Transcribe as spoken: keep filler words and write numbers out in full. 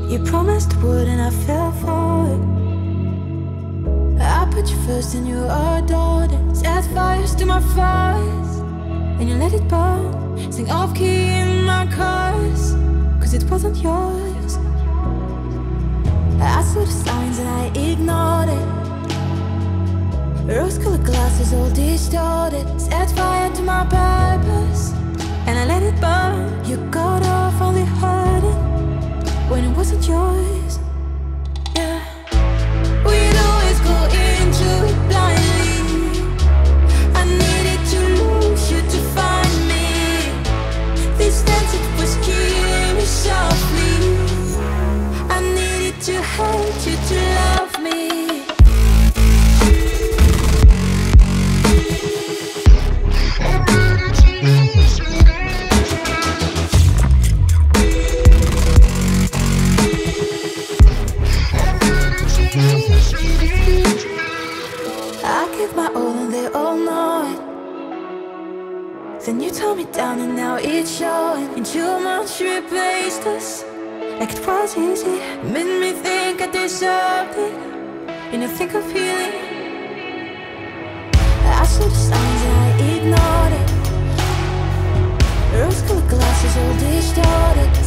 You promised would and I fell for it. I put you first and you adored it. Set fires to my fires and you let it burn. Sing off key in my cars, cause it wasn't yours. I saw the signs and I ignored it. Rose-colored glasses all distorted. Set fire to my purpose and I let it burn. You got off only hurting when it wasn't yours. Yeah. We'd always go into it blindly. I needed to lose you to find me. This dance, it was killing me softly. I needed to hate you to love me. Then you tore me down and now it's showing. In two months you replaced us like it was easy. Made me think I deserved it. And you think of healing. I saw the signs and I ignored it. Rose-colored glasses all distorted.